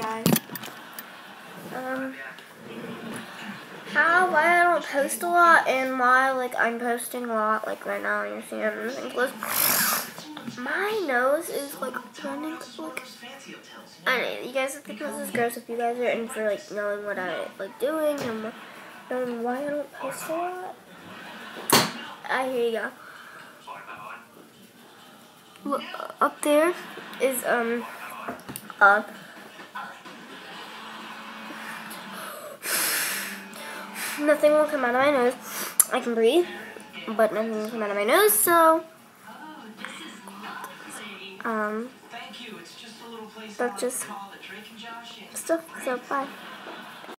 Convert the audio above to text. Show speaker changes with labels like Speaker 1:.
Speaker 1: guys. Why I don't post a lot and why I'm posting a lot right now and you're seeing everything close. My nose is running I don't know, you guys think this is gross if you guys are in for knowing what I doing and knowing why I don't post a lot. Here you go. Look, up there is nothing will come out of my nose. I can breathe, but nothing will come out of my nose, so that's just stuff, so bye.